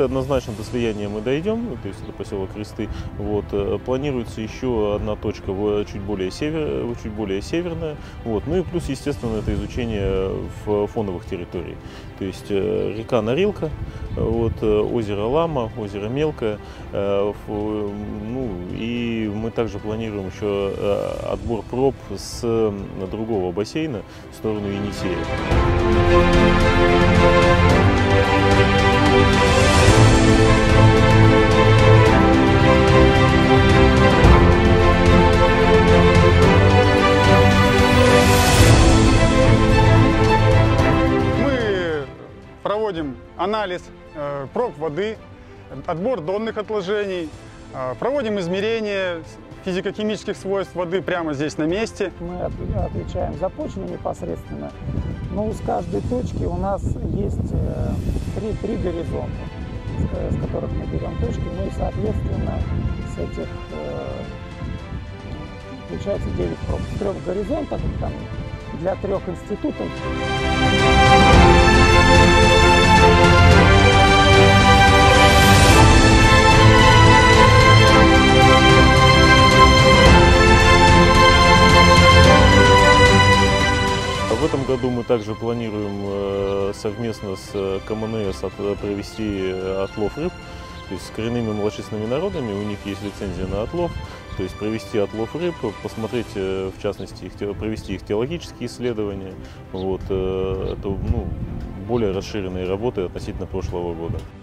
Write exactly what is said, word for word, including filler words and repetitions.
это однозначно до слияния мы дойдем, то есть это поселок Кресты. Вот. Планируется еще одна точка чуть более, север, чуть более северная. Вот. Ну и плюс, естественно, это изучение в фоновых территорий. То есть река Норилка, вот, озеро Лама, озеро Мелкое. Ну, и мы также планируем еще отбор проб с другого бассейна в сторону Енисея. Мы проводим анализ э, проб воды, отбор донных отложений, э, проводим измерения физико-химических свойств воды прямо здесь на месте. Мы отвечаем за почву непосредственно, но с каждой точки у нас есть э, три, три горизонта, с, с которых мы берем точки, ну и соответственно с этих э, получается девять проб. С трех горизонтов там, для трех институтов. В этом году мы также планируем совместно с КМНС провести отлов рыб, то есть с коренными малочисленными народами, у них есть лицензия на отлов, то есть провести отлов рыб, посмотреть, в частности, их, провести их теологические исследования. Вот, это ну, более расширенные работы относительно прошлого года.